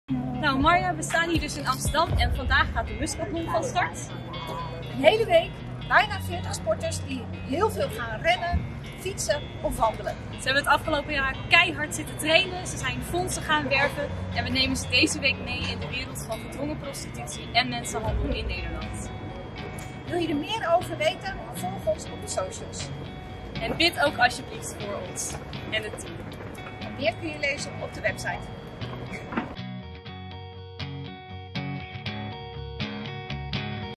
Nou Marja, we staan hier dus in Amsterdam en vandaag gaat de Muskathlon van start. Een hele week, bijna 40 sporters die heel veel gaan rennen, fietsen of wandelen. Ze hebben het afgelopen jaar keihard zitten trainen, ze zijn fondsen gaan werven en we nemen ze deze week mee in de wereld van gedwongen prostitutie en mensenhandel in Nederland. Wil je er meer over weten? Volg ons op de socials. En bid ook alsjeblieft voor ons en het team. Meer kun je lezen op de website.